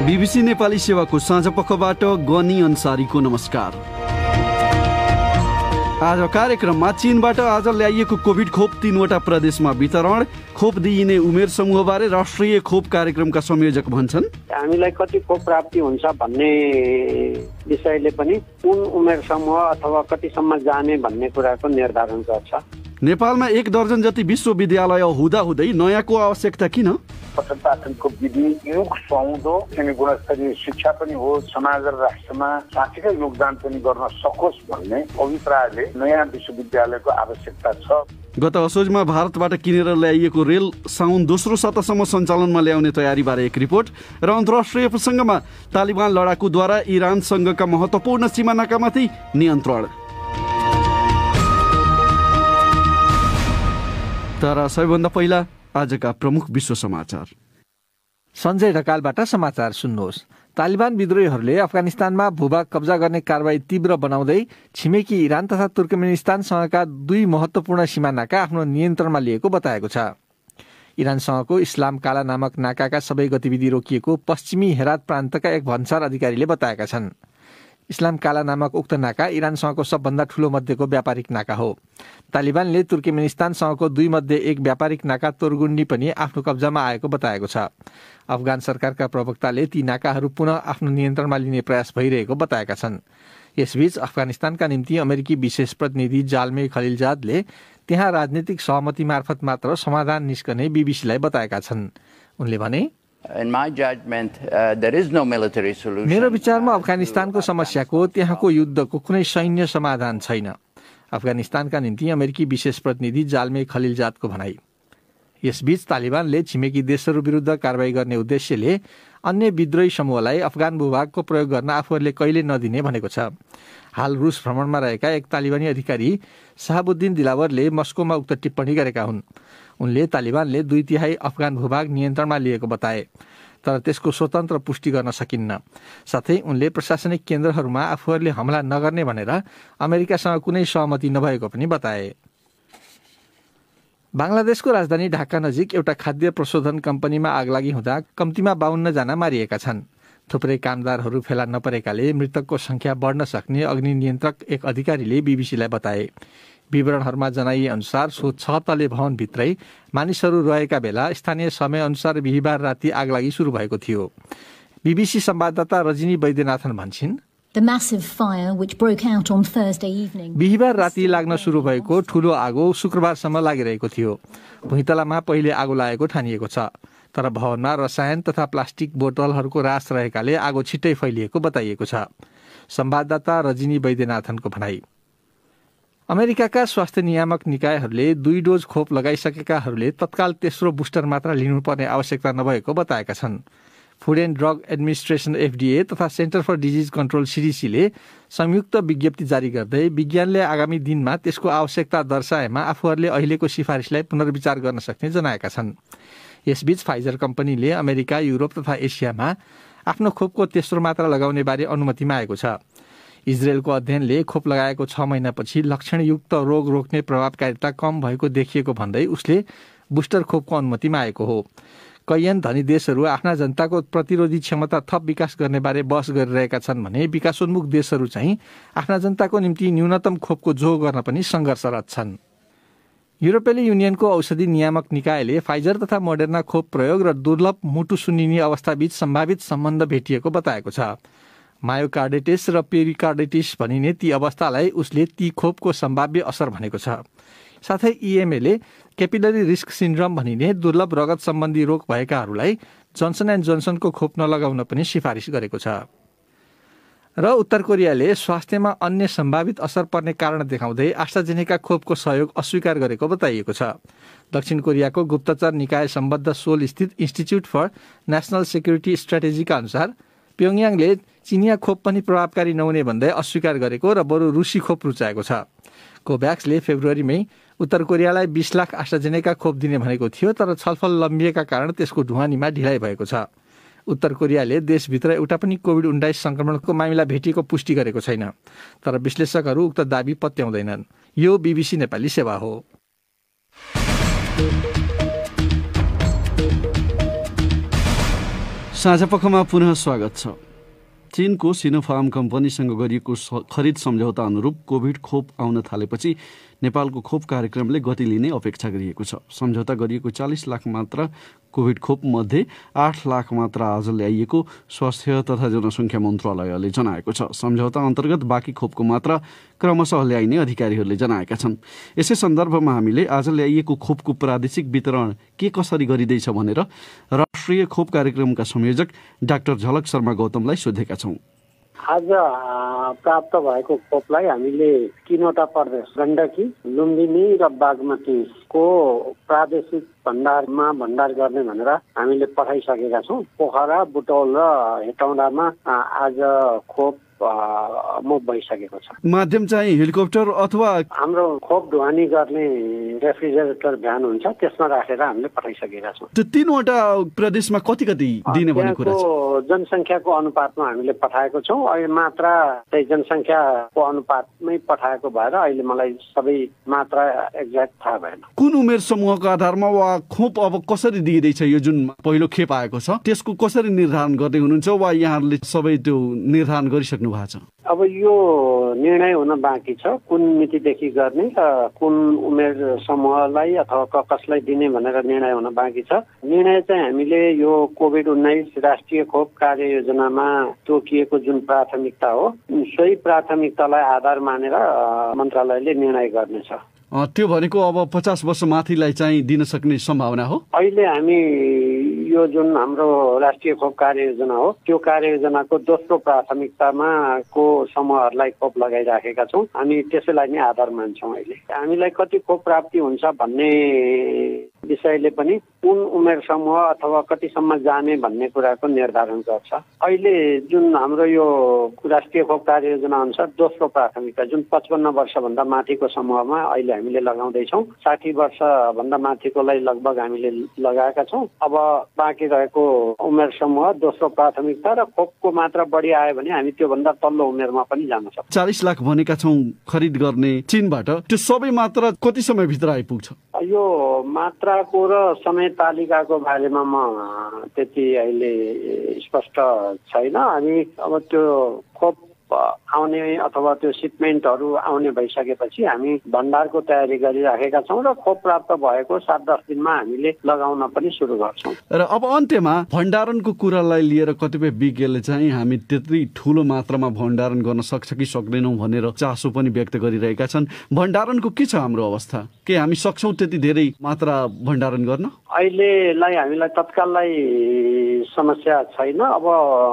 BBC Nepali सेवाको साँझ पखबाट गनी अन्सारीको नमस्कार। आज कार्यक्रममा चीनबाट आज ल्याइएको कोभिड खोप 3वटा प्रदेशमा वितरण, खोप दिइने उमेर समूहबारे राष्ट्रिय खोप कार्यक्रमका संयोजक भन्छन्। हामीलाई कति खोप प्राप्ति हुन्छ भन्ने विषयले पनि कुन उमेर समूह अथवा कतिसम्म जाने भन्ने कुराको निर्धारण गर्छ। नेपालमा 1 दर्जन जति विश्वविद्यालय हुँदाहुँदै नयाँको आवश्यकता किन? पठन पाठनको विधि युग सुहाउँदो अनि गुणस्तरीय शिक्षा पनि हो, समाज र राष्ट्रमा साँच्चीकै योगदान पनि गर्न सकोस् भन्ने अभिप्रायले नयाँ विश्वविद्यालयको आवश्यकता छ। गत असोजमा भारतबाट किनेर ल्याइएको रेल साउन दोस्रो सप्ताहसम्म सञ्चालनमा ल्याउने तयारीबारे एक रिपोर्ट र अन्तर्राष्ट्रिय प्रसङ्गमा तालिबान लडाकुद्वारा इरानसँगका महत्त्वपूर्ण सीमानाकामाथि नियन्त्रण। तर सबैभन्दा पहिला आजका प्रमुख विश्व समाचार। सञ्जय ढकालबाट समाचार सुन्नुहोस्। तालिबान विद्रोहीहरूले अफगानिस्तानमा भूभाग कब्जा गर्ने कारबाही तीव्र बनाउँदै छिमेकी इरान तथा तुर्कमेनिस्तानसँगका 2 महत्त्वपूर्ण सीमा नाका आफ्नो नियन्त्रणमा लिएको बताएको छ। इरानसँगको इस्लाम काला नामक नाकाका सबै गतिविधि रोकिएको पश्चिमी हेरात प्रान्तका एक भन्सार अधिकारीले बताएका छन्। इस्लाम काला नामक उक्त नाका इरानसँगको सबभन्दा ठूलो मध्येको व्यापारिक नाका हो। तालिबानले तुर्कमेनिस्तानसँगको 2 मध्ये एक व्यापारिक नाका तोरगुन्डी पनि आफ्नो कब्जामा आएको बताएको छ। अफगान सरकारका प्रवक्ताले ती नाकाहरू पुनः आफ्नो नियन्त्रणमा लिने प्रयास भइरहेको बताएका छन्। यसबीच अफगानिस्तानका निम्ति अमेरिकी विशेष प्रतिनिधि जाल्मे खलिलजादले त्यहाँ राजनीतिक सहमति मार्फत मात्र समाधान निस्कने बीबीसीलाई बताएका छन्। उनले भने, मेरो विचारमा अफगानिस्तानको समस्याको त्यहाँको युद्धको कुनै सैन्य समाधान छैन। अफगानिस्तानका निम्ति अमेरिकी विशेष प्रतिनिधि जाल्मे खलिलजादको भनाई। यसबीच तालिबानले छिमेकी देशहरू विरुद्ध कारबाही गर्ने उद्देश्यले अन्य विद्रोही समूहलाई अफगान भूभागको प्रयोग गर्न आफूहरूले कहिले नदिने भनेको छ। हाल रुस भ्रमणमा रहेका एक तालिबानी अधिकारी शहाबुद्दिन दिलावरले मस्कोमा उक्त टिप्पणी गरेका हुन्। उनले तालिबानले 2/3 अफगान भूभाग नियन्त्रणमा लिएको बताए, तर त्यसको स्वतन्त्र पुष्टि गर्न सकिन्न। साथै उनले प्रशासनिक केन्द्रहरूमा आफूहरूले हमला नगर्ने भनेर अमेरिकासँग कुनै सहमति नभएको पनि बताए। बांग्लादेशको राजधानी ढाका नजिक एउटा खाद्य प्रशोधन कम्पनीमा आगलागी हुँदा कम्तीमा 52 जना मारिएका छन्। थुप्रै कामदारहरू फेला नपरेकाले मृतकको संख्या बढ्न सक्ने अग्नि नियन्त्रक एक अधिकारीले बीबीसीलाई बताए। विवरणहरूमा जनाइए अनुसार सो 6 तले भवनभित्रै मानिसहरू रहेका बेला स्थानीय समयअनुसार बिहिबार राति आगलागी सुरु भएको थियो। बीबीसी संवाददाता रजनी वैद्यनाथन भन्छिन्, बिहिबार राति लाग्न सुरु भएको ठूलो आगो शुक्रबारसम्म लागिरहेको थियो। भुइँतलामा पहिले आगो लागेको ठानिएको छ, तर भवनमा रसायन तथा प्लास्टिक बोतलहरूको रास रहेकाले आगो छिट्टै फैलिएको बताइएको छ। संवाददाता रजनी वैद्यनाथनको भनाई। अमेरिकाका स्वास्थ्य नियामक निकायहरूले 2 डोज खोप लगाइसकेकाहरूले तत्काल तेस्रो बुस्टर मात्र लिनुपर्ने आवश्यकता नभएको बताएका छन्। Food and drug administration FDA तथा सेन्टर फर डिजिज कन्ट्रोल CDCले संयुक्त विज्ञप्ति जारी गर्दै विज्ञानले आगामी दिनमा त्यसको आवश्यकता दर्शाएमा आफूहरूले अहिलेको सिफारिसलाई पुनर्विचार गर्न सक्ने जनाएका छन्। यसबीच फाइजर कम्पनीले अमेरिका, युरोप तथा एसियामा आफ्नो खोपको तेस्रो मात्रा लगाउने बारे अनुमति मागेको छ। इजरायलको अध्ययनले खोप लगाएको 6 महिनापछि लक्षणयुक्त रोग रोक्ने प्रभावकारिता कम भएको देखिएको भन्दै उसले बुस्टर खोपको अनुमति मागेको हो। कैयन धनी देशहरू आफ्ना जनताको प्रतिरोधी क्षमता थप विकास गर्ने बारे बहस गरिरहेका छन् भने विकासोन्मुख देशहरू चाहिँ आफ्ना जनताको निम्ति न्यूनतम खोपको जोह गर्न पनि सङ्घर्षरत छन्। युरोपेली युनियनको औषधि नियामक निकायले फाइजर तथा मोडर्ना खोप प्रयोग र दुर्लभ मुटु सुन्निने अवस्थाबीच सम्भावित सम्बन्ध भेटिएको बताएको छ। मायोकार्डाइटिस र पेरिकार्डाइटिस भनिने ती अवस्थालाई उसले ती खोपको सम्भाव्य असर भनेको छ। साथै EMAले क्यापिलरी रिस्क सिन्ड्रम भनिने दुर्लभ रगत सम्बन्धी रोग भएकाहरूलाई जोन्सन एन्ड जोन्सनको खोप नलगाउन पनि सिफारिस गरेको छ। र उत्तर कोरियाले स्वास्थ्यमा अन्य सम्भावित असर पर्ने कारण देखाउँदै आस्ट्राजेनेका खोपको सहयोग अस्वीकार गरेको बताइएको छ। दक्षिण कोरियाको गुप्तचर निकाय सम्बद्ध सोल स्थित इन्स्टिच्युट फर नेसनल सेक्युरिटी स्ट्राटेजीका अनुसार प्योङयाङले चिनिया खोप पनि प्रभावकारी नहुने भन्दै अस्वीकार गरेको र बरु रुसी खोप रुचाएको छ। कोभ्याक्सले फेब्रुअरीमै उत्तर कोरियालाई 20 लाख आस्ट्राजेनेका खोप दिने भनेको थियो, तर छलफल लम्बिएका कारण त्यसको ढुवानीमा ढिलाइ भएको छ। उत्तर कोरियाले देशभित्र एउटा पनि कोभिड-19 संक्रमणको मामिला भेटिएको पुष्टि गरेको छैन, तर विश्लेषकहरू उक्त दाबी पत्याउँदैनन्। यो बीबीसी नेपाली सेवा हो। साँझपखमा पुनः स्वागत छ। चीनको सिनोफार्म कम्पनीसँग गरिएको खरिद सम्झौता अनुरूप कोभिड खोप आउन थालेपछि नेपालको खोप कार्यक्रमले गति लिने अपेक्षा गरिएको छ। सम्झौता गरिएको 40 लाख मात्र कोभिड खोप मध्ये 8 लाख मात्र आज ल्याइएको स्वास्थ्य तथा जनसङ्ख्या मन्त्रालयले जनाएको छ। सम्झौता अन्तर्गत बाँकी खोपको मात्रा क्रमशः ल्याइने अधिकारीहरूले जनाएका छन्। यसै सन्दर्भमा हामीले आज ल्याइएको खोपको प्रादेशिक वितरण के कसरी गरिँदैछ भनेर राष्ट्रिय खोप कार्यक्रमका संयोजक डाक्टर झलक शर्मा गौतमलाई सोधेका छौँ। आज प्राप्त भएको खोपलाई हामीले 3वटा प्रदेश गण्डकी, लुम्बिनी र बागमतीको प्रादेशिक भण्डारमा भण्डार गर्ने भनेर हामीले पठाइसकेका छौँ। पोखरा, बुटौल र हेटौँडामा आज खोप मुभ भइसकेको छ। माध्यम चाहिँ हेलिकप्टर अथवा हाम्रो खोप ढुवानी गर्ने रेफ्रिजरेटर भ्यान हुन्छ, त्यसमा राखेर हामीले पठाइसकेका छौँ। त्यो 3वटा प्रदेशमा कति दिने भन्ने कुरा छ? जनसङ्ख्याको अनुपातमा हामीले पठाएको छौँ। अहिले मात्रा चाहिँ जनसङ्ख्याको अनुपातमै पठाएको भएर अहिले मलाई सबै मात्रा एक्ज्याक्ट थाहा भएन। कुन उमेर समूहको आधारमा वा खोप अब कसरी दिइँदैछ? यो जुन पहिलो खेप आएको छ त्यसको कसरी निर्धारण गर्दै हुनुहुन्छ वा यहाँहरूले सबै त्यो निर्धारण गरिसक्नु भएको छ? अब यो निर्णय हुन बाँकी छ, कुन मितिदेखि गर्ने र कुन उमेर समूहलाई अथवा कसलाई दिने भनेर निर्णय हुन बाँकी छ। निर्णय चाहिँ हामीले यो कोभिड-19 राष्ट्रिय खोप कार्ययोजनामा तोकिएको जुन प्राथमिकता हो सोही प्राथमिकतालाई आधार मानेर मन्त्रालयले निर्णय गर्नेछ। त्यो भनेको अब 50 वर्ष माथिलाई चाहिँ दिन सक्ने सम्भावना हो? अहिले हामी यो जुन हाम्रो राष्ट्रिय खोप कार्ययोजना हो त्यो कार्ययोजनाको दोस्रो प्राथमिकतामा को समूहहरूलाई खोप लगाइराखेका छौँ। हामी त्यसैलाई नै आधार मान्छौँ। अहिले हामीलाई कति खोप प्राप्ति हुन्छ भन्ने विषयले पनि कुन उमेर समूह अथवा कतिसम्म जाने भन्ने कुराको निर्धारण गर्छ। अहिले जुन हाम्रो यो राष्ट्रिय खोप कार्ययोजना अनुसार दोस्रो प्राथमिकता जुन 55 वर्षभन्दा माथिको समूहमा अहिले हामीले लगाउँदैछौँ। 60 वर्षभन्दा माथिकोलाई लगभग हामीले लगाएका छौँ। अब बाँकी रहेको उमेर समूह दोस्रो प्राथमिकता र खोपको मात्रा बढी आयो भने हामी त्योभन्दा तल्लो उमेरमा पनि जान सक्छौँ। 40 लाख भनेका छौँ खरिद गर्ने चीनबाट, त्यो सबै मात्रा कति समयभित्र आइपुग्छ? यो मात्राको र समय तालिकाको बारेमा म त्यति अहिले स्पष्ट छैन। हामी अब त्यो खोप आउने अथवा त्यो सिपमेन्टहरू आउने भइसकेपछि हामी भण्डारको तयारी गरिराखेका छौँ र खोप प्राप्त भएको 7-10 दिनमा हामीले लगाउन पनि सुरु गर्छौँ। र अब अन्त्यमा भण्डारणको कुरालाई लिएर कतिपय विज्ञले चाहिँ हामी त्यति ठुलो मात्रामा भण्डारण गर्न सक्छ कि सक्दैनौँ भनेर चासो पनि व्यक्त गरिरहेका छन्। भण्डारणको के छ हाम्रो अवस्था? के हामी सक्छौँ त्यति धेरै मात्रा भण्डारण गर्न? अहिलेलाई हामीलाई तत्काललाई समस्या छैन। अब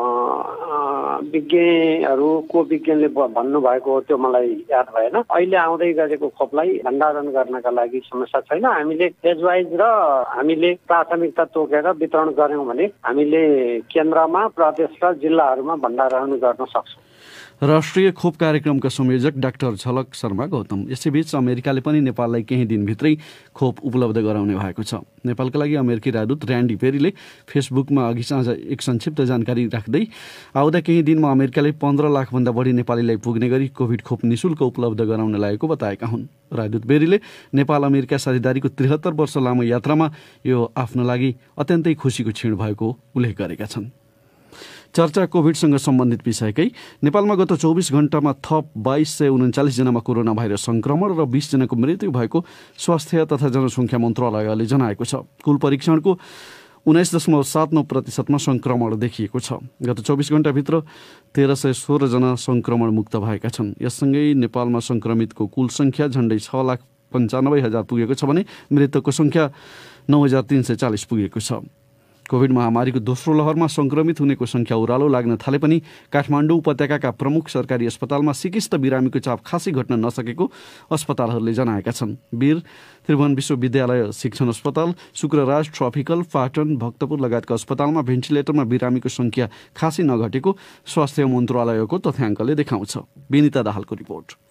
विज्ञहरूको विज्ञले भन्नुभएको हो त्यो मलाई याद भएन। अहिले आउँदै गरेको खोपलाई भण्डारण गर्नका लागि समस्या छैन। हामीले फेजवाइज र हामीले प्राथमिकता तोकेर वितरण गर्यौँ भने हामीले केन्द्रमा, प्रदेश र जिल्लाहरूमा भण्डारण गर्न सक्छौँ। राष्ट्रिय खोप कार्यक्रमका संयोजक डाक्टर झलक शर्मा गौतम। यसैबीच अमेरिकाले पनि नेपाललाई केही दिनभित्रै खोप उपलब्ध गराउने भएको छ। नेपालका लागि अमेरिकी राजदूत ऱ्यान्डी पेरीले फेसबुकमा अघि साँझ एक संक्षिप्त जानकारी राख्दै आउँदा केही दिनमा अमेरिकाले 15 लाखभन्दा बढी नेपालीलाई पुग्ने गरी कोभिड खोप निशुल्क उपलब्ध गराउन लागेको बताएका हुन्। राजदूत पेरीले नेपाल अमेरिका साझेदारीको 73 वर्ष लामो यात्रामा यो आफ्नो लागि अत्यन्तै खुसीको क्षण भएको उल्लेख गरेका छन्। चर्चा कोभिडसँग सम्बन्धित विषयकै। नेपालमा गत 24 घण्टामा थप 2239 जनामा कोरोना भाइरस संक्रमण र 20 जनाको मृत्यु भएको स्वास्थ्य तथा जनसङ्ख्या मन्त्रालयले जनाएको छ। कुल परीक्षणको 19.79% संक्रमण देखिएको छ। गत 24 घण्टाभित्र 1316 जना संक्रमण मुक्त भएका छन्। यससँगै नेपालमा संक्रमितको कुल संख्या झण्डै 6,95,000 पुगेको छ भने मृतकको संख्या 9,340 पुगेको छ। कोभिड महामारीको दोस्रो लहरमा संक्रमित हुनेको संख्या ओह्रालो लाग्न थाले पनि काठमाडौँ उपत्यकाका प्रमुख सरकारी अस्पतालमा सिकिस्त बिरामीको चाप खासै घट्न नसकेको अस्पतालहरूले जनाएका छन्। वीर त्रिभुवन विश्वविद्यालय शिक्षण अस्पताल, शुक्रराज ट्रपिकल, पाटन, भक्तपुर लगायतका अस्पतालमा भेन्टिलेटरमा बिरामीको संख्या खासै नघटेको स्वास्थ्य मन्त्रालयको तथ्याङ्कले देखाउँछ। विनिता दाहालको रिपोर्ट।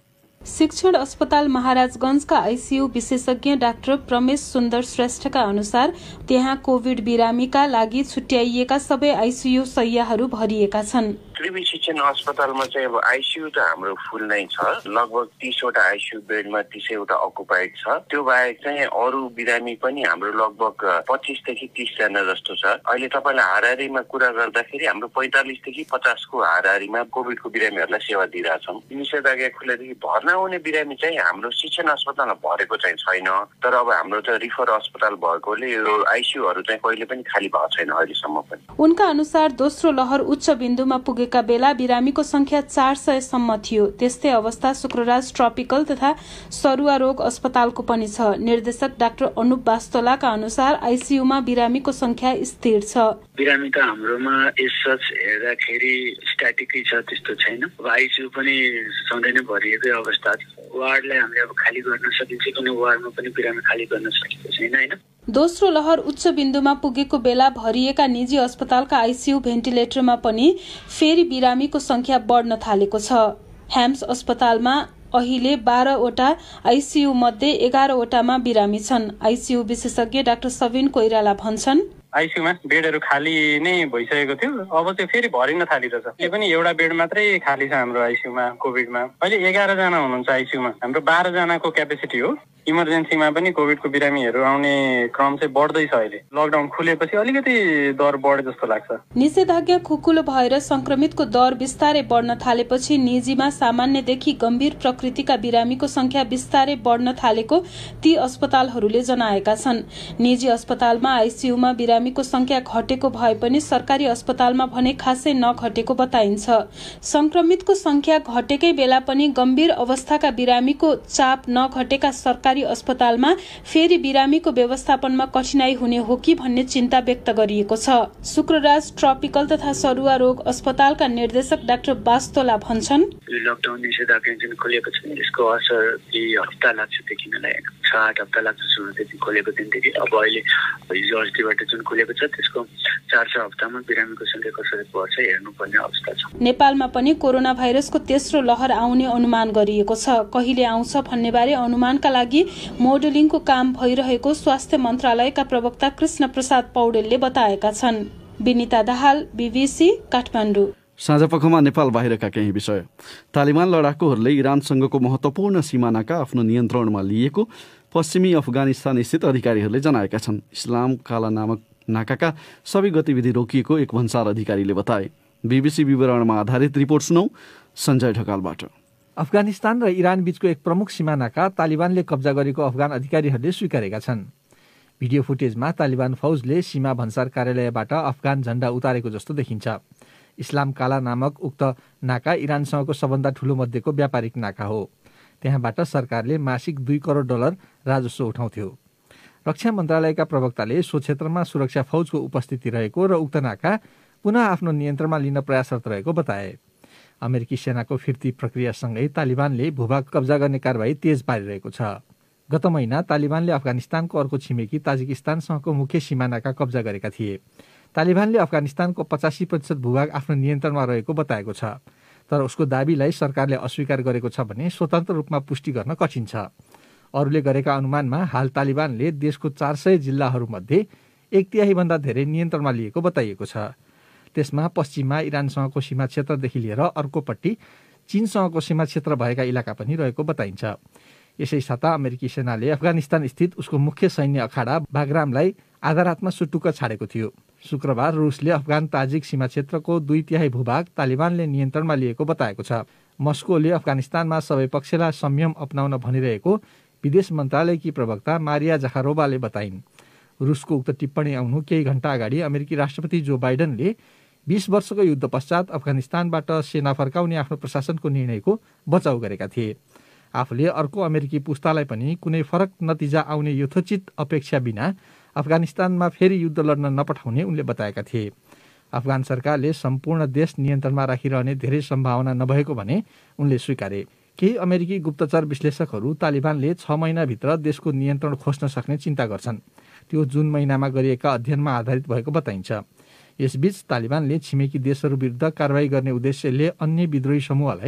शिक्षण अस्पताल महाराजगंजका आइसियू विशेषज्ञ डाक्टर प्रमेश सुन्दर श्रेष्ठका अनुसार त्यहाँ कोभिड बिरामीका लागि छुट्याइएका सबै आइसियू शय्याहरू भरिएका छन्। त्रिवी शिक्षण अस्पतालमा चाहिँ अब आइसियू त हाम्रो फुल नै छ। लगभग 30 वटा आइसियू बेडमा 30 वटा अकुपाइड छ। त्यो बाहेक चाहिँ अरू बिरामी पनि हाम्रो लगभग 25 देखि 30 जना जस्तो छ। अहिले तपाईलाई हाराहारीमा कुरा गर्दाखेरि हाम्रो 45 देखि 50 को हाराहारीमा कोभिडको बिरामीहरूलाई सेवा दिइरहेछौँ। निषेधाज्ञा खुलेदेखि भर्ना हुने बिरामी चाहिँ हाम्रो शिक्षण अस्पतालमा भरेको चाहिँ छैन। तर अब हाम्रो त रिफर अस्पताल भएकोले यो आइसियूहरू चाहिँ कहिले पनि खाली भएको छैन अहिलेसम्म पनि। उनका अनुसार दोस्रो लहर उच्च बिन्दुमा पुगेका बेला बिरामीको संख्या 400 सम्म थियो। त्यस्तै अवस्था शुक्रराज ट्रपिकल तथा सरुवा रोग अस्पतालको पनि छ। निर्देशक डाक्टर अनुप बास्तोलाका अनुसार आइसियूमा बिरामीको संख्या स्थिर छ। बिरामी त हाम्रोमा यसच हेर्दाखेरि स्ट्याटिकै छ, त्यस्तो छैन। आइसियू पनि सधैँ नै भरिएकै अवस्था छ। वार्डलाई हामीले अब खाली गर्न सकिन्छ, कुनै वार्डमा पनि बिरामी खाली गर्न सकेको छैन हैन। दोस्रो लहर उच्च बिन्दुमा पुगेको बेला भरिएका निजी अस्पतालका आइसियू भेन्टिलेटरमा पनि फेरि बिरामीको संख्या बढ्न थालेको छ। ह्याम्स अस्पतालमा अहिले 12 वटा आइसियू मध्ये 11 वटामा बिरामी छन्। आइसियू विशेषज्ञ डाक्टर सबिन कोइराला भन्छन्, आइसियूमा बेडहरू खाली नै भइसकेको थियो, अब चाहिँ फेरि भरिन थालिरहेछ। अहिले पनि एउटा बेड मात्रै खाली छ हाम्रो आइसियूमा। कोभिडमा अहिले 11 जना हुनुहुन्छ आइसियूमा। हाम्रो 12 जनाको क्यापेसिटी हो। इमर्जेन्सीमा पनि कोभिडको बिरामीहरू आउने क्रम चाहिँ बढ्दैछ। अहिले लकडाउन खुलेपछि अलिकति दर बढे जस्तो लाग्छ। निषेधाज्ञा खुकुलो भएर संक्रमितको दर बिस्तारै बढ्न थालेपछि निजीमा सामान्यदेखि गम्भीर प्रकृतिका बिरामीको संख्या बिस्तारै बढ्न थालेको ती अस्पतालहरूले जनाएका छन्। निजी अस्पतालमा आइसियूमा बिरामीको संख्या घटेको भए पनि सरकारी अस्पतालमा भने खासै नघटेको बताइन्छ। संक्रमितको संख्या घटेकै बेला पनि गम्भीर अवस्थाका बिरामीको चाप नघटेका सरकारी अस्पतालमा फेरि बिरामीको व्यवस्थापनमा कठिनाई हुने हो कि भन्ने चिन्ता व्यक्त गरिएको छ। शुक्रराज ट्रपिकल तथा सरुवा रोग अस्पतालका निर्देशक डाक्टर बास्तोला भन्छन्, लकडाउन निषेधाज्ञा जुन खोलेको छ यसको असर हप्ता लाग्छ देखिनलाई, 6-8 हप्ता लाग्छ सुरुदेखि खोलेको दिनदेखि। अब अहिले हिजो अस्तिबाट जुन खोलेको छ त्यसको 4-6 हप्तामा बिरामीको संख्या कसरी बढ्छ हेर्नुपर्ने अवस्था छ। नेपालमा पनि कोरोना भाइरसको तेस्रो लहर आउने अनुमान गरिएको छ। कहिले आउँछ भन्ने बारे अनुमानका लागि मोडलिङको काम भइरहेको स्वास्थ्य मन्त्रालयका प्रवक्ता कृष्ण प्रसाद पौडेलले बताएका छन्। विनिता दाहाल, बीबीसी, काठमाडौँ। साँझपखमा नेपाल बाहिरका केही विषय। तालिबान लडाकुहरूले इरानसँगको महत्त्वपूर्ण सिमानाका आफ्नो नियन्त्रणमा लिएको पश्चिमी अफगानिस्तान स्थित अधिकारीहरूले जनाएका छन्। इस्लाम काला नामक नाकाका सबै गतिविधि रोकिएको एक भन्सार अधिकारीले बताए। बीबीसी विवरणमा आधारित रिपोर्ट सुनौ सञ्जय ढकालबाट। अफगानिस्तान र इरान बीचको एक प्रमुख सिमानाका तालिबानले कब्जा गरेको अफगान अधिकारीहरूले स्वीकारेका छन्। भिडियो फुटेजमा तालिबान फौजले सीमा भन्सार कार्यालयबाट अफगान झण्डा उतारेको जस्तो देखिन्छ। इस्लाम काला नामक उक्त नाका इरानसँगको सबभन्दा ठूलो मध्येको व्यापारिक नाका हो। त्यहाँबाट सरकारले मासिक $2 करोड राजस्व उठाउँथ्यो। रक्षा मन्त्रालयका प्रवक्ताले सो क्षेत्रमा सुरक्षा फौजको उपस्थिति रहेको र उक्त नाका पुनः आफ्नो नियन्त्रणमा लिन प्रयासरत रहेको बताए। अमेरिकी सेनाको फिर्ती प्रक्रियासँगै तालिबानले भूभाग कब्जा गर्ने कारबाही तेज पारिरहेको छ। गत महिना तालिबानले अफगानिस्तानको अर्को छिमेकी ताजिकिस्तानसँगको मुख्य सिमानाका कब्जा गरेका थिए। तालिबानले अफगानिस्तानको 85% भूभाग आफ्नो नियन्त्रणमा रहेको बताएको छ। तर उसको दाबीलाई सरकारले अस्वीकार गरेको छ भने स्वतन्त्र रूपमा पुष्टि गर्न कठिन छ। अरूले गरेका अनुमानमा हाल तालिबानले देशको 400 जिल्लाहरूमध्ये 1/3 भन्दा धेरै नियन्त्रणमा लिएको बताइएको छ। त्यसमा पश्चिममा इरानसँगको सीमा क्षेत्रदेखि लिएर अर्कोपट्टि चीनसँगको सीमा क्षेत्र भएका इलाका पनि रहेको बताइन्छ। यसै साता अमेरिकी सेनाले अफगानिस्तान स्थित उसको मुख्य सैन्य अखाडा बाग्रामलाई आधा रातमा सुटुक्क छाडेको थियो। शुक्रबार रुसले अफगान ताजिक सीमा क्षेत्रको 2/3 भूभाग तालिबानले नियन्त्रणमा लिएको बताएको छ। मस्कोले अफगानिस्तानमा सबै पक्षलाई संयम अपनाउन भनिरहेको विदेश मन्त्रालयकी प्रवक्ता मारिया जाखारोवाले बताइन्। रुसको उक्त टिप्पणी आउनु केही घण्टा अगाडि अमेरिकी राष्ट्रपति जो बाइडनले 20 वर्षको युद्ध पश्चात अफगानिस्तानबाट सेना फर्काउने आफ्नो प्रशासनको निर्णयको बचाउ गरेका थिए। आफूले अर्को अमेरिकी पुस्तालाई पनि कुनै फरक नतिजा आउने यथोचित अपेक्षा बिना अफगानिस्तानमा फेरि युद्ध लड्न नपठाउने उनले बताएका थिए। अफगान सरकारले सम्पूर्ण देश नियन्त्रणमा राखिरहने धेरै सम्भावना नभएको भने उनले स्वीकारे। केही अमेरिकी गुप्तचर विश्लेषकहरू तालिबानले 6 महिनाभित्र देशको नियन्त्रण खोज्न सक्ने चिन्ता गर्छन्। त्यो जुन महिनामा गरिएका अध्ययनमा आधारित भएको बताइन्छ। यसबीच तालिबानले छिमेकी देशहरू विरुद्ध कारवाही गर्ने उद्देश्यले अन्य विद्रोही समूहलाई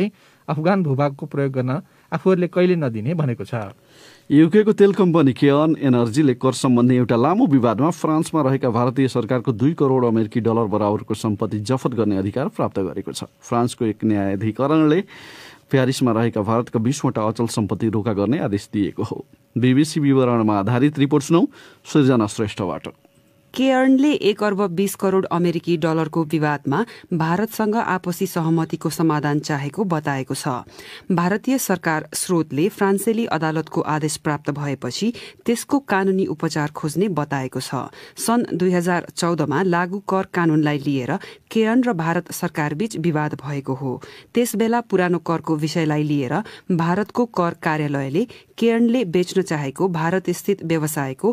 अफगान भूभागको प्रयोग गर्न आफूहरूले कहिले नदिने भनेको छ। युकेको तेल कम्पनी केअन एनर्जीले कर सम्बन्धी एउटा लामो विवादमा फ्रान्समा रहेका भारतीय सरकारको 2 करोड अमेरिकी डलर बराबरको सम्पत्ति जफत गर्ने अधिकार प्राप्त गरेको छ। फ्रान्सको एक न्यायाधिकरणले प्यारिसमा रहेका भारतका 20वटा अचल सम्पत्ति रोका गर्ने आदेश दिएको हो। बीबीसी विवरणमा आधारित रिपोर्ट सुनौ सृजना श्रेष्ठबाट। केअर्नले 1 अर्ब 20 करोड अमेरिकी डलरको विवादमा भारतसँग आपसी सहमतिको समाधान चाहेको बताएको छ। भारतीय सरकार स्रोतले फ्रान्सेली अदालतको आदेश प्राप्त भएपछि त्यसको कानूनी उपचार खोज्ने बताएको छ। सन् 2014मा लागू कर कानूनलाई लिएर केअर्न र भारत सरकारबीच विवाद भएको हो। त्यसबेला पुरानो करको विषयलाई लिएर भारतको कर कार्यालयले केअर्नले बेच्न चाहेको भारतस्थित व्यवसायको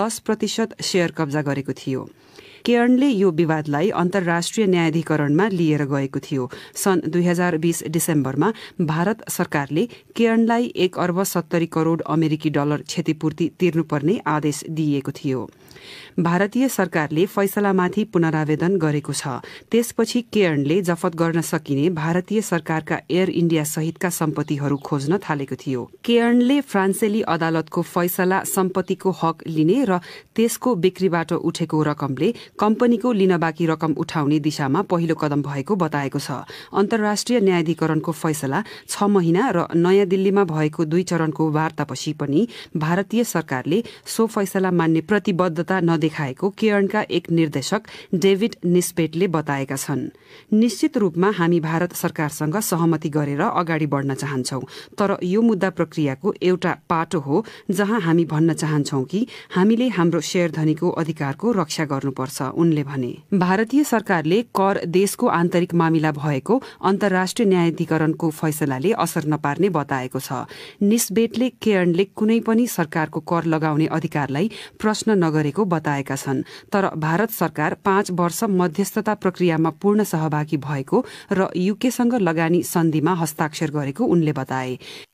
10% शेयर कब्जा गरेको थियो। केअर्नले यो विवादलाई अन्तर्राष्ट्रिय न्यायाधिकरणमा लिएर गएको थियो। सन् 2020 डिसेम्बरमा भारत सरकारले केअर्नलाई 1 अर्ब 70 करोड अमेरिकी डलर क्षतिपूर्ति तिर्नुपर्ने आदेश दिएको थियो। भारतीय सरकारले फैसलामाथि पुनरावेदन गरेको छ। त्यसपछि केअर्नले जफत गर्न सकिने भारतीय सरकारका एयर इण्डिया सहितका सम्पत्तिहरू खोज्न थालेको थियो। केअर्नले फ्रान्सेली अदालतको फैसला सम्पत्तिको हक लिने र त्यसको बिक्रीबाट उठेको रकमले कम्पनीको लिन बाँकी रकम उठाउने दिशामा पहिलो कदम भएको बताएको छ। अन्तर्राष्ट्रिय न्यायाधिकरणको फैसला 6 महिना र नयाँ दिल्लीमा भएको 2 चरणको वार्तापछि पनि भारतीय सरकारले सो फैसला मान्ने प्रतिबद्धता नदेखाएको केअर्नका एक निर्देशक डेभिड निस्पेटले बताएका छन्। निश्चित रूपमा हामी भारत सरकारसँग सहमति गरेर अगाडि बढ्न चाहन्छौं, तर यो मुद्दा प्रक्रियाको एउटा पाटो हो जहाँ हामी भन्न चाहन्छौं कि हामीले हाम्रो शेयरधनीको अधिकारको रक्षा गर्नुपर्छ, उनले भने। भारतीय सरकारले कर देशको आन्तरिक मामिला भएको अन्तर्राष्ट्रिय न्यायाधिकरणको फैसलाले असर नपार्ने बताएको छ। निस्बेटले केअर्नले कुनै पनि सरकारको कर लगाउने अधिकारलाई प्रश्न नगरेको बताएका छन्, तर भारत सरकार 5 वर्ष मध्यस्थता प्रक्रियामा पूर्ण सहभागी भएको र युकेसँग लगानी सन्धिमा हस्ताक्षर गरेको उनले बताए।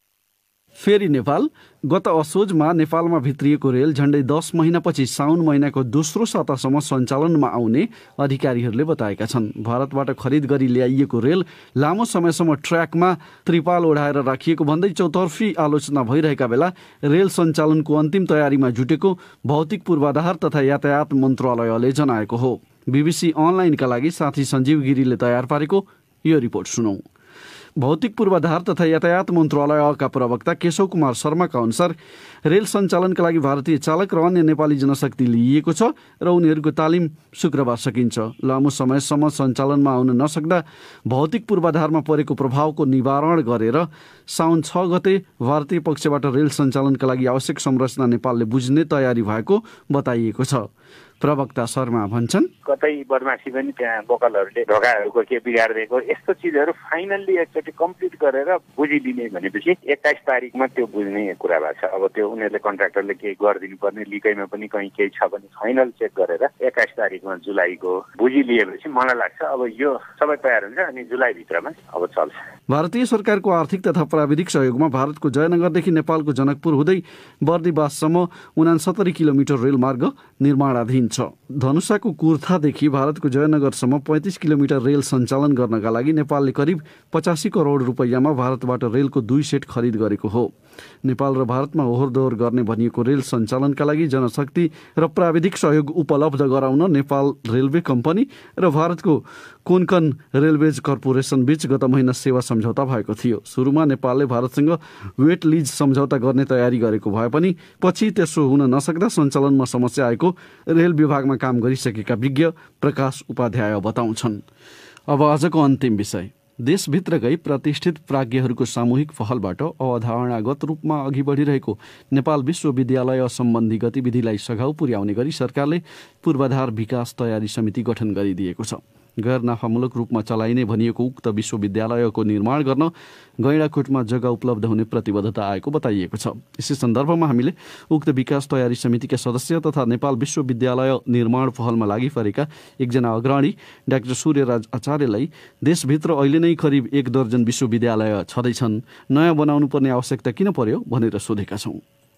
फेरि नेपाल। गत असोजमा नेपालमा भित्रिएको रेल झण्डै 10 महिनापछि साउन महिनाको दोस्रो सातासम्म सञ्चालनमा आउने अधिकारीहरूले बताएका छन्। भारतबाट खरिद गरी ल्याइएको रेल लामो समयसम्म ट्र्याकमा त्रिपाल ओढाएर राखिएको भन्दै चौतर्फी आलोचना भइरहेका बेला रेल सञ्चालनको अन्तिम तयारीमा जुटेको भौतिक पूर्वाधार तथा यातायात मन्त्रालयले जनाएको हो। बीबीसी अनलाइनका लागि साथी सञ्जीव गिरीले तयार पारेको यो रिपोर्ट सुनौ। भौतिक पूर्वाधार तथा यातायात मन्त्रालयका प्रवक्ता केशव कुमार शर्माका अनुसार रेल सञ्चालनका लागि भारतीय चालक र अन्य नेपाली जनशक्ति लिइएको छ र उनीहरूको तालिम शुक्रबार सकिन्छ। लामो समयसम्म सञ्चालनमा आउन नसक्दा भौतिक पूर्वाधारमा परेको प्रभावको निवारण गरेर साउन 6 गते भारतीय पक्षबाट रेल सञ्चालनका लागि आवश्यक संरचना नेपालले बुझ्ने तयारी भएको बताइएको छ। प्रवक्ता शर्मा भन्छन्, कतै बदमासी पनि त्यहाँ बोकलहरूले ढोकाहरूको के बिगारिदिएको यस्तो चिजहरू फाइनल्ली एकचोटि कम्प्लिट गरेर बुझिदिने भनेपछि 21 तारिकमा त्यो बुझ्ने कुरा भएको छ। अब त्यो उनीहरूले कन्ट्राक्टरले केही गरिदिनु पर्ने लिकैमा पनि कहीँ केही छ भने फाइनल चेक गरेर 21 तारिकमा जुलाईको बुझिलिएपछि मलाई लाग्छ अब यो सबै तयार हुन्छ अनि जुलाईभित्रमा अब चल्छ। भारतीय सरकारको आर्थिक तथा प्राविधिक सहयोगमा भारतको जयनगरदेखि नेपालको जनकपुर हुँदै बर्दिवाससम्म 69 किलोमिटर रेलमार्ग निर्माणाधीन छ। धनुषाको कुर्थादेखि भारतको जयनगरसम्म 35 किलोमिटर रेल सञ्चालन गर्नका लागि नेपालले करिब 85 करोड रुपैयाँमा भारतबाट रेलको 2 सेट खरिद गरेको हो। नेपाल र भारतमा ओहोरदोहोर गर्ने भनिएको रेल सञ्चालनका लागि जनशक्ति र प्राविधिक सहयोग उपलब्ध गराउन नेपाल रेलवे कम्पनी र भारतको कोन्कन रेलवेज कर्पोरेसन बीच गत महिना सेवा सम्झौता भएको थियो। सुरुमा नेपालले भारतसँग वेट लिज सम्झौता गर्ने तयारी गरेको भए पनि पछि त्यसो हुन नसक्दा सञ्चालनमा समस्या आएको रेल विभागमा काम गरिसकेका विज्ञ प्रकाश उपाध्याय बताउँछन्। अब आजको अन्तिम विषय। देशभित्रकै प्रतिष्ठित प्राज्ञहरूको सामूहिक पहलबाट अवधारणागत रूपमा अघि बढिरहेको नेपाल विश्वविद्यालय सम्बन्धी गतिविधिलाई सघाउ पुर्याउने गरी सरकारले पूर्वाधार विकास तयारी समिति गठन गरिदिएको छ। गैर नाफामूलक रूपमा चलाइने भनिएको उक्त विश्वविद्यालयको निर्माण गर्न गैंडाकोटमा जग्गा उपलब्ध हुने प्रतिबद्धता आएको बताइएको छ। यसै सन्दर्भमा हामीले उक्त विकास तयारी समितिका सदस्य तथा नेपाल विश्वविद्यालय निर्माण पहलमा लागि परेका एकजना अग्रणी डाक्टर सूर्यराज आचार्यलाई देशभित्र अहिले नै करिब 1 दर्जन विश्वविद्यालय छँदैछन्, नयाँ बनाउनु पर्ने आवश्यकता किन पर्यो भनेर सोधेका छौँ। अहिले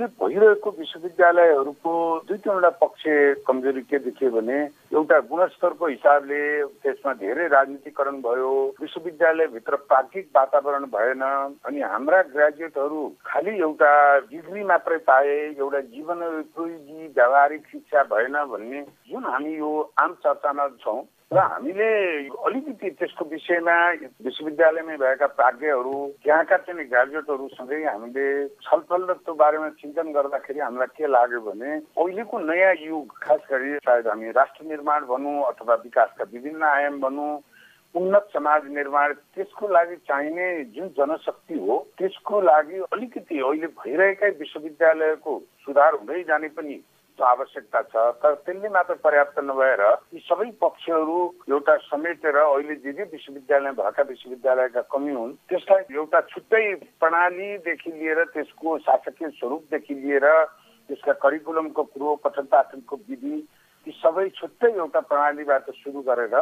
अहिले भइरहेको विश्वविद्यालयहरूको दुई तीनवटा पक्ष कमजोरी के देखियो भने एउटा गुणस्तरको हिसाबले त्यसमा धेरै राजनीतिकरण भयो, विश्वविद्यालयभित्र प्राज्ञिक वातावरण भएन, अनि हाम्रा ग्रेजुएटहरू खालि एउटा डिग्री मात्रै पाए, एउटा जीवनोपयोगी व्यावहारिक शिक्षा भएन भन्ने जुन हामी यो आम चर्चामा छौँ र हामीले अलिकति त्यसको विषयमा विश्वविद्यालयमै भएका प्राज्ञहरू त्यहाँका चाहिँ ग्रेजुएटहरूसँगै हामीले छलफल र त्यो बारेमा चिन्तन गर्दाखेरि हामीलाई के लाग्यो भने अहिलेको नयाँ युग, खास गरी सायद हामी राष्ट्र निर्माण भनौँ अथवा विकासका विभिन्न आयाम भनौँ, उन्नत समाज निर्माण, त्यसको लागि चाहिने जुन जनशक्ति हो त्यसको लागि अलिकति अहिले भइरहेकै विश्वविद्यालयको सुधार हुँदै जाने पनि आवश्यकता छ। तर त्यसले मात्र पर्याप्त नभएर यी सबै पक्षहरू एउटा समेटेर अहिले जे विश्वविद्यालय भएका विश्वविद्यालयका कमी हुन् त्यसलाई एउटा छुट्टै प्रणालीदेखि लिएर त्यसको शासकीय स्वरूपदेखि लिएर त्यसका करिकुलमको कुरो, पठन पाठनको विधि, ती सबै छुट्टै एउटा प्रणालीबाट सुरु गरेर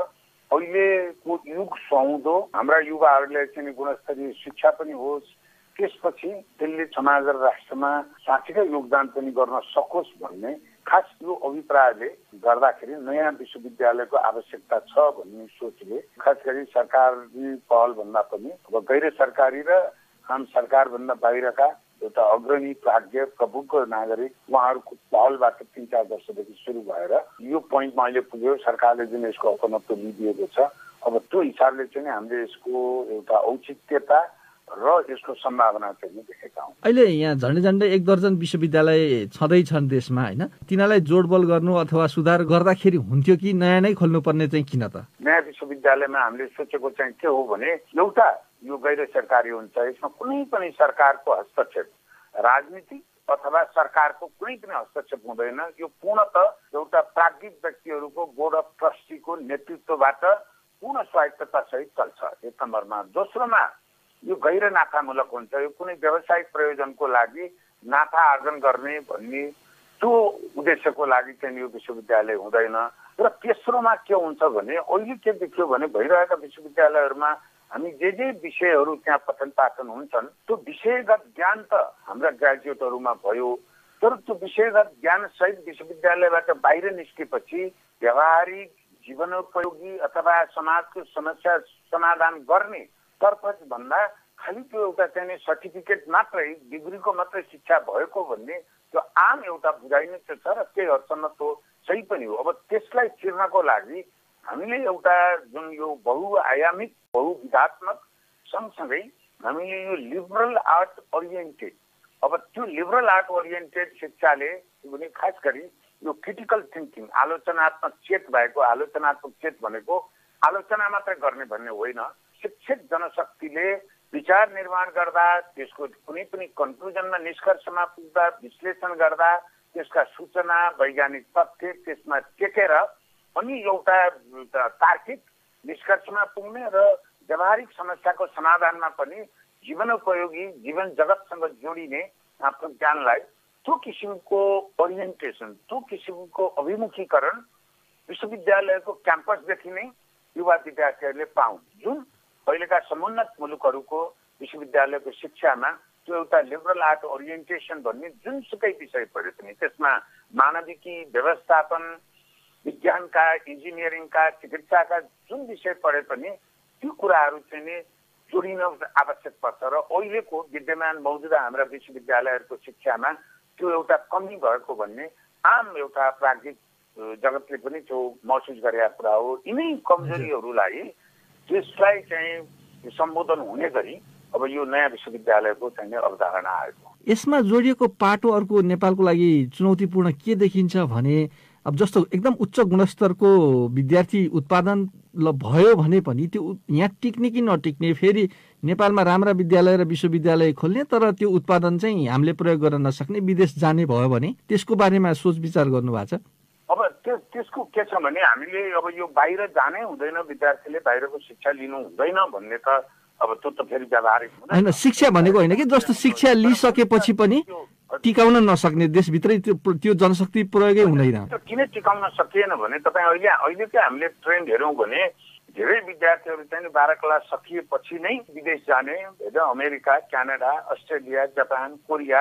अहिलेको युग सुहाउँदो हाम्रा युवाहरूले चाहिँ गुणस्तरीय शिक्षा पनि होस्, त्यसपछि त्यसले समाज र राष्ट्रमा साँच्चीकै योगदान पनि गर्न सकोस् भन्ने खास यो अभिप्रायले गर्दाखेरि नयाँ विश्वविद्यालयको आवश्यकता छ भन्ने सोचले खास गरी सरकारी पहल भन्दा पनि अब गैर सरकारी र आम सरकारभन्दा बाहिरका एउटा अग्रणी प्राज्ञ प्रबुद्ध नागरिक उहाँहरूको पहलबाट 3-4 वर्षदेखि सुरु भएर यो पोइन्टमा अहिले पुग्यो। सरकारले जुन यसको अपनत्व लिइदिएको छ, अब त्यो हिसाबले चाहिँ हामीले यसको एउटा औचित्यता र यसको सम्भावना चाहिँ देखेका हौँ। अहिले यहाँ झन्डै 1 दर्जन विश्वविद्यालय छँदैछन् देशमा, होइन? तिनीहरूलाई जोडबल गर्नु अथवा सुधार गर्दाखेरि हुन्थ्यो कि नयाँ नै खोल्नुपर्ने चाहिँ किन त? नयाँ विश्वविद्यालयमा हामीले सोचेको चाहिँ के हो भने एउटा यो गैर सरकारी हुन्छ, यसमा कुनै पनि सरकारको हस्तक्षेप, राजनीतिक अथवा सरकारको कुनै पनि हस्तक्षेप हुँदैन। यो पूर्णतः एउटा प्राज्ञिक व्यक्तिहरूको बोर्ड अफ ट्रस्टीको नेतृत्वबाट पूर्ण स्वायत्तता सहित चल्छ, 1 नम्बरमा। दोस्रोमा यो गैर नाफामूलक हुन्छ, यो कुनै व्यावसायिक प्रयोजनको लागि नाफा आर्जन गर्ने भन्ने त्यो उद्देश्यको लागि चाहिँ यो विश्वविद्यालय हुँदैन। र तेस्रोमा के हुन्छ भने अहिले के देखियो भने भइरहेका विश्वविद्यालयहरूमा हामी जे विषयहरू त्यहाँ पठन पाठन हुन्छन् त्यो विषयगत ज्ञान त हाम्रा ग्रेजुएटहरूमा भयो, तर त्यो विषयगत ज्ञान सहित विश्वविद्यालयबाट बाहिर निस्केपछि व्यावहारिक जीवनोपयोगी अथवा समाजको समस्या समाधान गर्ने तर्फ भन्दा खालि त्यो एउटा चाहिँ सर्टिफिकेट मात्रै, डिग्रीको मात्रै शिक्षा भएको भन्ने त्यो आम एउटा बुझाइ नै छ र केही हदसम्म त्यो सही पनि हो। अब त्यसलाई चिर्नको लागि हामीले एउटा जुन यो बहुआयामिक बहुविधात्मक सँगसँगै हामीले यो लिबरल आर्ट ओरिएन्टेड, अब त्यो लिबरल आर्ट ओरिएन्टेड शिक्षाले भने खास गरी यो क्रिटिकल थिङ्किङ, आलोचनात्मक चेत भएको, आलोचनात्मक चेत भनेको आलोचना मात्रै गर्ने भन्ने होइन, शिक्षित जनशक्तिले विचार निर्माण गर्दा त्यसको कुनै पनि कन्क्लुजनमा निष्कर्षमा पुग्दा विश्लेषण गर्दा त्यसका सूचना वैज्ञानिक तथ्य त्यसमा टेकेर अनि एउटा तार्किक निष्कर्षमा पुग्ने र व्यावहारिक समस्याको समाधानमा पनि जीवनोपयोगी जीवन जगतसँग जोडिने आफ्नो ज्ञानलाई त्यो किसिमको ओरिएन्टेसन, त्यो किसिमको अभिमुखीकरण विश्वविद्यालयको क्याम्पसदेखि नै युवा विद्यार्थीहरूले पाउन्। जुन अहिलेका समुन्नत मुलुकहरूको विश्वविद्यालयको शिक्षामा त्यो एउटा लिबरल आर्ट ओरिएन्टेसन भन्ने जुनसुकै विषय पढे पनि त्यसमा मानविकी, व्यवस्थापन, विज्ञानका, इन्जिनियरिङका, चिकित्साका जुन विषय पढे पनि त्यो कुराहरू चाहिँ नि जोडिन आवश्यक पर्छ। र अहिलेको विद्यमान मौजुदा हाम्रा विश्वविद्यालयहरूको शिक्षामा त्यो एउटा कमी भएको भन्ने आम एउटा प्राज्ञिक जगतले पनि त्यो महसुस गरेका कुरा हो। यिनै कमजोरीहरूलाई त्यसलाई चाहिँ सम्बोधन हुने गरी अब यो नयाँ विश्वविद्यालयको चाहिँ अवधारणा आएको। यसमा जोडिएको पाटो अर्को नेपालको लागि चुनौतीपूर्ण के देखिन्छ भने अब जस्तो एकदम उच्च गुणस्तरको विद्यार्थी उत्पादन भयो भने पनि त्यो यहाँ टिक्ने कि नटिक्ने, फेरि नेपालमा राम्रा विद्यालय र विश्वविद्यालय खोल्ने तर त्यो उत्पादन चाहिँ हामीले प्रयोग गर्न नसक्ने, विदेश जाने भयो भने त्यसको बारेमा सोच विचार गर्नु भएको छ? अब त्यसको के छ भने हामीले अब यो बाहिर जानै हुँदैन, विद्यार्थीले बाहिरको शिक्षा लिनु हुँदैन भन्ने त अब त्यो त फेरि व्यावहारिक होइन। शिक्षा भनेको होइन कि जस्तो शिक्षा लिइसकेपछि पनि टिकाउन नसक्ने देशभित्रै त्यो जनशक्ति प्रयोगै हुँदैन। किन टिकाउन सकिएन भने तपाईँ अहिले चाहिँ हामीले ट्रेन्ड हेरौँ भने धेरै विद्यार्थीहरू चाहिँ 12 क्लास सकिएपछि नै विदेश जाने, America, Canada, Australia, Japan, Korea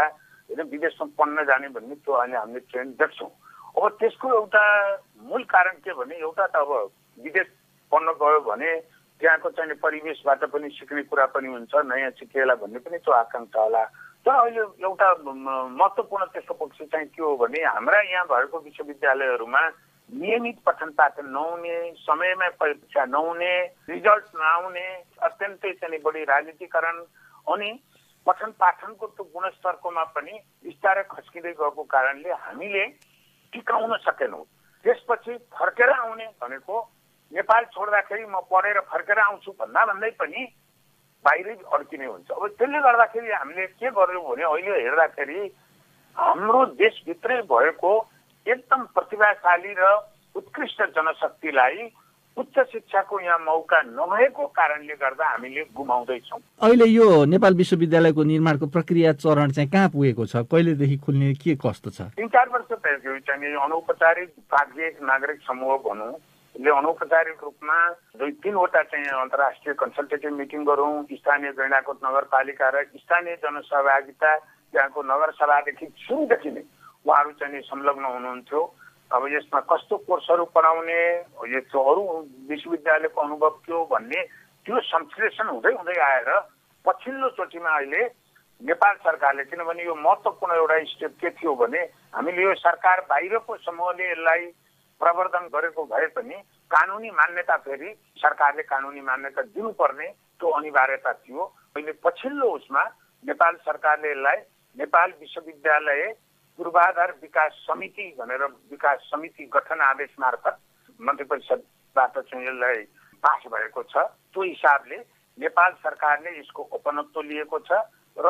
होइन विदेशमा पढ्न जाने भन्ने त्यो अहिले हामीले ट्रेन्ड देख्छौँ। अब त्यसको एउटा मूल कारण के भने एउटा त अब विदेश पढ्न गयो भने त्यहाँको चाहिँ परिवेशबाट पनि सिक्ने कुरा पनि हुन्छ, नयाँ सिकेला भन्ने पनि त्यो आकाङ्क्षा होला। तर अहिले एउटा महत्त्वपूर्ण त्यसको पक्ष चाहिँ के हो भने हाम्रा यहाँ भएको विश्वविद्यालयहरूमा नियमित पठन पाठन नहुने, समयमा परीक्षा नहुने, रिजल्ट नआउने, अत्यन्तै चाहिँ बढी राजनीतिकरण अनि पठन पाठनको त्यो गुणस्तरकोमा पनि बिस्तारै खस्किँदै गएको कारणले हामीले टिकाउन सकेनौँ। त्यसपछि फर्केर आउने भनेको नेपाल छोड्दाखेरि म पढेर फर्केर आउँछु भन्दै पनि बाहिरै अड्किने हुन्छ। अब त्यसले गर्दाखेरि हामीले के गर्यौँ भने अहिले हेर्दाखेरि हाम्रो देशभित्रै भएको एकदम प्रतिभाशाली र उत्कृष्ट जनशक्तिलाई उच्च शिक्षाको यहाँ मौका नभएको कारणले गर्दा हामीले गुमाउँदैछौँ। अहिले यो नेपाल विश्वविद्यालयको निर्माणको प्रक्रिया चरण चाहिँ कहाँ पुगेको छ? कहिलेदेखि खुल्ने, के कस्तो छ? 3-4 वर्ष भयो चाहिँ अनौपचारिक भाग्य नागरिक समूह भनौँ, ले अनौपचारिक रूपमा 2-3वटा चाहिँ अन्तर्राष्ट्रिय कन्सल्टेटिभ मिटिङ गरौँ। स्थानीय गैंडाकोट नगरपालिका र स्थानीय जनसहभागिता त्यहाँको नगरसभादेखि सुरुदेखि नै उहाँहरू चाहिँ संलग्न हुनुहुन्थ्यो। अब यसमा कस्तो कोर्सहरू पढाउने, यो अरू विश्वविद्यालयको अनुभव के हो भन्ने त्यो संश्लेषण हुँदै हुँदै आएर पछिल्लो चोटिमा अहिले नेपाल सरकारले, किनभने यो महत्त्वपूर्ण एउटा स्टेप के थियो भने हामीले यो सरकार बाहिरको समूहले यसलाई प्रवर्धन गरेको भए पनि कानुनी मान्यता फेरि सरकारले कानुनी मान्यता दिनुपर्ने त्यो अनिवार्यता थियो। अहिले पछिल्लो उसमा नेपाल सरकारले यसलाई नेपाल विश्वविद्यालय पूर्वाधार विकास समिति भनेर विकास समिति गठन आदेश मार्फत मन्त्री परिषदबाट चाहिँ यसलाई पास भएको छ। त्यो हिसाबले नेपाल सरकारले यसको अपनत्व लिएको छ र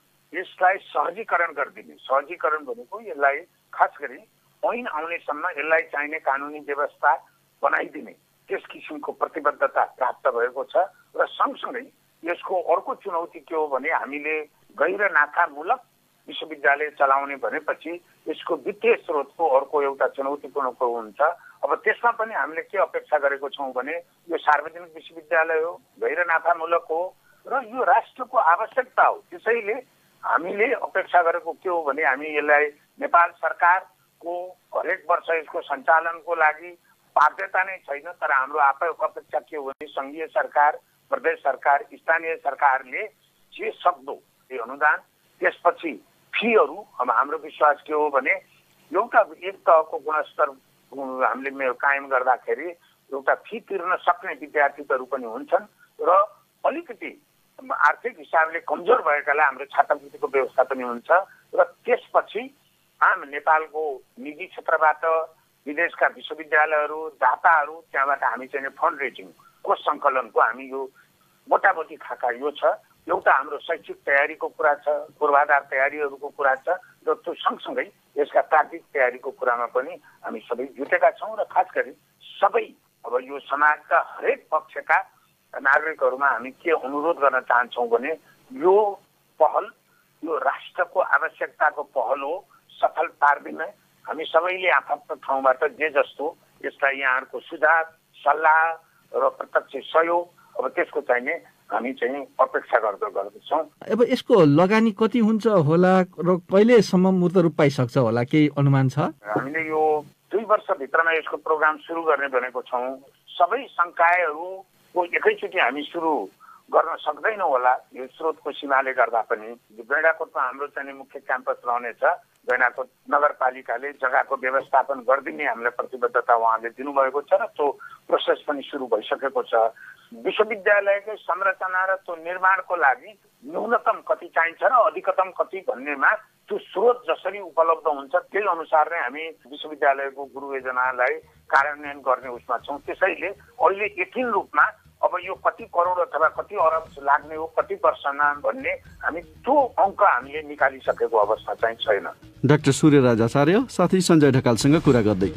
यसलाई सहजीकरण गरिदिने, सहजीकरण भनेको यसलाई खास गरी ऐन आउनेसम्म यसलाई चाहिने कानुनी व्यवस्था बनाइदिने त्यस किसिमको प्रतिबद्धता प्राप्त भएको छ। र सँगसँगै यसको अर्को चुनौती के हो भने हामीले गैर नाकामूलक विश्वविद्यालय चलाउने भनेपछि यसको वित्तीय स्रोतको अर्को एउटा चुनौतीपूर्ण हुन्छ। अब त्यसमा पनि हामीले के अपेक्षा गरेको छौँ भने यो सार्वजनिक विश्वविद्यालय हो, गैर नाफामूलक हो र यो राष्ट्रको आवश्यकता हो। त्यसैले हामीले अपेक्षा गरेको के हो भने हामी यसलाई नेपाल सरकारको हरेक वर्ष यसको सञ्चालनको लागि बाध्यता नै छैन, तर हाम्रो अपेक्षा के हो भने सङ्घीय सरकार, प्रदेश सरकार, स्थानीय सरकारले जे सक्दो यो अनुदान, त्यसपछि फीहरू, अब हाम्रो विश्वास के हो भने एउटा एक तहको गुणस्तर हामीले कायम गर्दाखेरि एउटा फी तिर्न सक्ने विद्यार्थीहरू पनि हुन्छन् र अलिकति आर्थिक हिसाबले कमजोर भएकालाई हाम्रो छात्रवृत्तिको व्यवस्था पनि हुन्छ। र त्यसपछि आम नेपालको निजी क्षेत्रबाट विदेशका विश्वविद्यालयहरू, दाताहरू, त्यहाँबाट हामी चाहिँ फन्ड रेजिङको सङ्कलनको हामी यो मोटामोटी खाका यो छ। एउटा हाम्रो शैक्षिक तयारीको कुरा छ, पूर्वाधार तयारीहरूको कुरा छ र त्यो सँगसँगै यसका प्राविधिक तयारीको कुरामा पनि हामी सबै जुटेका छौँ। र खास गरी सबै अब यो समाजका हरेक पक्षका नागरिकहरूमा हामी के अनुरोध गर्न चाहन्छौँ भने यो पहल यो राष्ट्रको आवश्यकताको पहल हो, सफल पार्दिन हामी सबैले आफ्नो ठाउँबाट जे जस्तो यसलाई यहाँहरूको सुझाव, सल्लाह र प्रत्यक्ष सहयोग अब त्यसको चाहिने हामी चाहिँ अपेक्षा गर्दछौँ। अब यसको लगानी कति हुन्छ होला र कहिलेसम्म मूर्त रूप पाइसक्छ होला, केही अनुमान छ? हामीले यो 2 वर्षभित्रमा यसको प्रोग्राम सुरु गर्ने भनेको छौँ। सबै संकायहरूको एकैचोटि हामी सुरु गर्न सक्दैनौँ होला, यो स्रोतको सीमाले गर्दा पनि। गैंडाकोटमा हाम्रो चाहिँ मुख्य क्याम्पस रहनेछ। गैंडाकोट नगरपालिकाले जग्गाको व्यवस्थापन गरिदिने हामीलाई प्रतिबद्धता उहाँले दिनुभएको छ र त्यो प्रोसेस पनि सुरु भइसकेको छ। विश्वविद्यालयकै संरचना र त्यो निर्माणको लागि न्यूनतम कति चाहिन्छ र अधिकतम कति भन्नेमा त्यो स्रोत जसरी उपलब्ध हुन्छ त्यही अनुसार नै हामी विश्वविद्यालयको गुरु योजनालाई कार्यान्वयन गर्ने उसमा छौँ। त्यसैले अहिले यकिन रूपमा अब यो कति करोड अथवा कति अरब लाग्ने हो, कति वर्षमा भन्ने हामी त्यो अङ्क हामीले निकालिसकेको अवस्था चाहिँ छैन। डाक्टर सूर्यराज आचार्य साथै सञ्जय ढकालसँग कुरा गर्दै।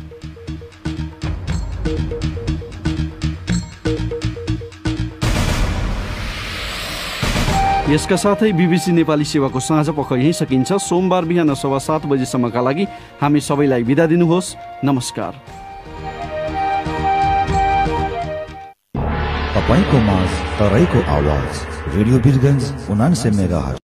यसका साथै बीबीसी नेपाली सेवाको साँझ पख यही सकिन्छ। सोमबार बिहान 7:15 बजेसम्मका लागि हामी सबैलाई बिदा दिनुहोस्। नमस्कार। तपाईको माझ तराईको आवाज रेडियो वीरगञ्ज 89 मेगाहर्ज।